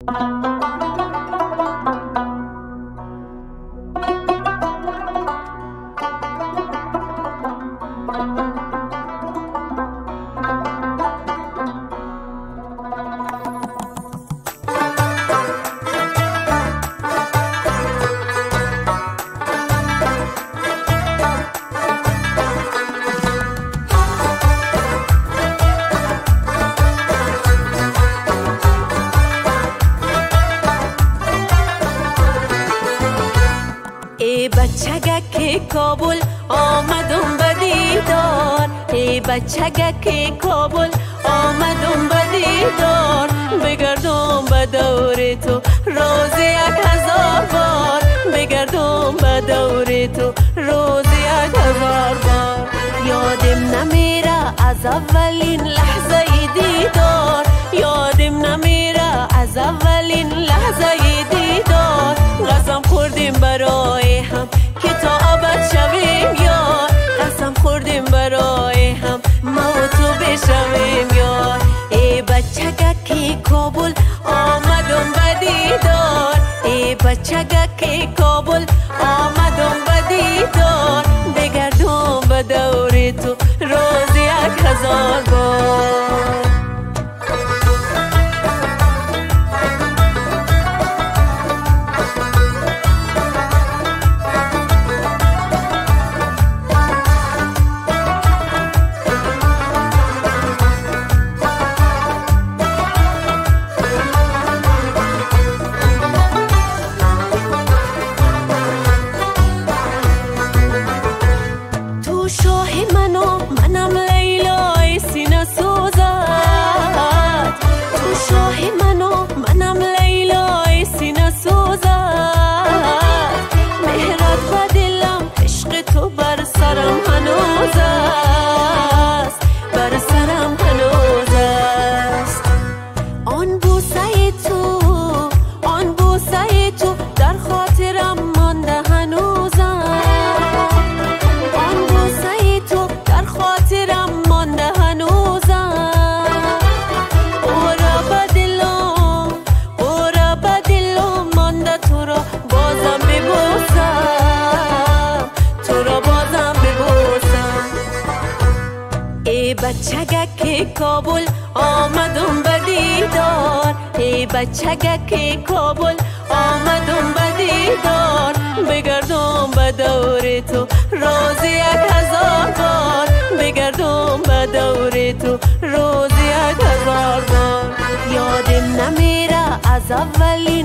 بچگک کابل آمدم به دیدار، ای بچگک کابل آمدم به دیدار، بگردم به دور تو روز 1000 بار، بگردم به دور تو روز 1000 بار. یادم نمیره از اولین لحظه دیدار، یادم نمیره از اولین لحظه دیدار. قسم خوردیم برای هم که تا ابد شویم یار، قسم خوردیم برای هم ما و تو بشویم یار. ای بچگک کابل آمدم به دیدار، ای بچگک کابل آمدم به دیدار، بگردم به دور تو روز 1000 بار. بچگک کابل آمدم به دیدار، ای بچگک کابل آمدم به دیدار، بگردم به دور تو روز 1000 بار، بگردم به دور تو روز 1000 بار. یادم نمیره از اولی